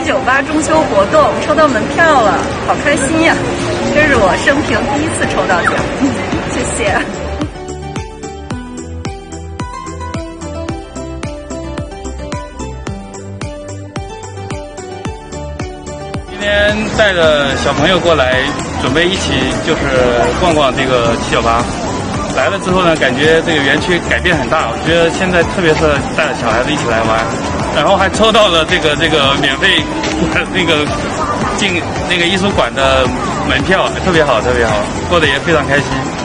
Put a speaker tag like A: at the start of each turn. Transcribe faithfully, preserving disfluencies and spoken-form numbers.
A: 九八中秋活动抽到门票了，好开心呀！这是我生平第一次抽到奖，谢谢。
B: 今天带着小朋友过来，准备一起就是逛逛这个七九八。来了之后呢，感觉这个园区改变很大，我觉得现在特别适合带着小孩子一起来玩，然后还抽到了这个这个免费那个进那个艺术馆的门票，特别好，特别好，过得也非常开心。